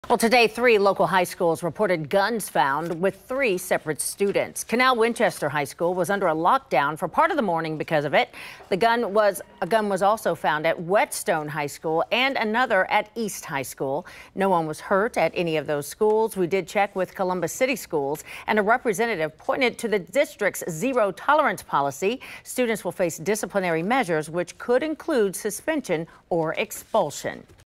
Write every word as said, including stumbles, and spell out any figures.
Well, today, three local high schools reported guns found with three separate students. Canal Winchester High School was under a lockdown for part of the morning because of it. The gun was a gun was also found at Whetstone High School and another at East High School. No one was hurt at any of those schools. We did check with Columbus City Schools, and a representative pointed to the district's zero tolerance policy. Students will face disciplinary measures, which could include suspension or expulsion.